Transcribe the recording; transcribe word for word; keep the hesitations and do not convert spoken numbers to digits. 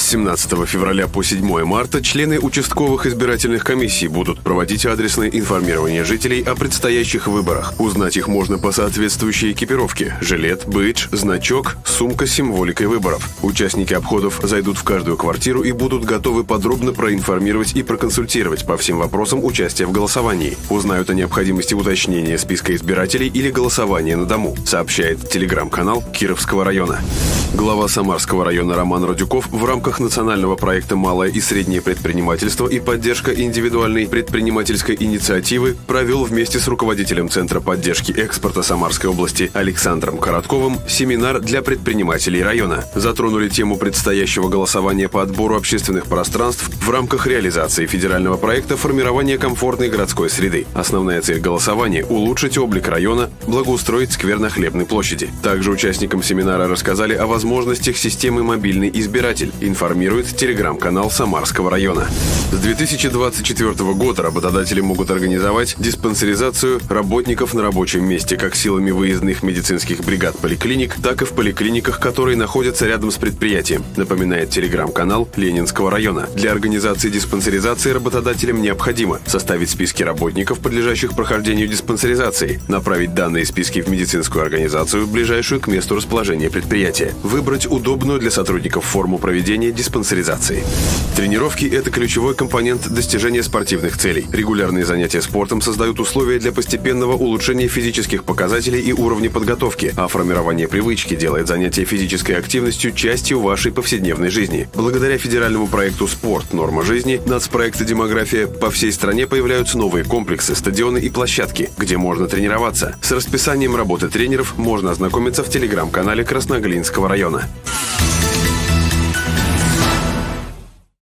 семнадцатого февраля по седьмое марта члены участковых избирательных комиссий будут проводить адресное информирование жителей о предстоящих выборах. Узнать их можно по соответствующей экипировке – жилет, бейдж, значок, сумка с символикой выборов. Участники обходов зайдут в каждую квартиру и будут готовы подробно проинформировать и проконсультировать по всем вопросам участия в голосовании. Узнают о необходимости уточнения списка избирателей или голосования на дому, сообщает телеграм-канал Кировского района. Глава Самарского района Роман Радюков в рамках национального проекта «Малое и среднее предпринимательство и поддержка индивидуальной предпринимательской инициативы» провел вместе с руководителем Центра поддержки экспорта Самарской области Александром Коротковым семинар для предпринимателей района. Затронули тему предстоящего голосования по отбору общественных пространств в рамках реализации федерального проекта формирования комфортной городской среды. Основная цель голосования – улучшить облик района, благоустроить сквер на Хлебной площади. Также участникам семинара рассказали о возможностях системы «Мобильный избиратель», информирует телеграм-канал Самарского района. С две тысячи двадцать четвёртого года работодатели могут организовать диспансеризацию работников на рабочем месте как силами выездных медицинских бригад поликлиник, так и в поликлиниках, которые находятся рядом с предприятием, напоминает телеграм-канал Ленинского района. Для организации диспансеризации работодателям необходимо составить списки работников, подлежащих прохождению диспансеризации, направить данные списки в медицинскую организацию, ближайшую к месту расположения предприятия, выбрать удобную для сотрудников форму проведения диспансеризации. Тренировки – это ключевой компонент достижения спортивных целей. Регулярные занятия спортом создают условия для постепенного улучшения физических показателей и уровня подготовки, а формирование привычки делает занятие физической активностью частью вашей повседневной жизни. Благодаря федеральному проекту «Спорт. Норма жизни» нацпроекта «Демография» по всей стране появляются новые комплексы, стадионы и площадки, где можно тренироваться. С расписанием работы тренеров можно ознакомиться в телеграм-канале Красноглинского района.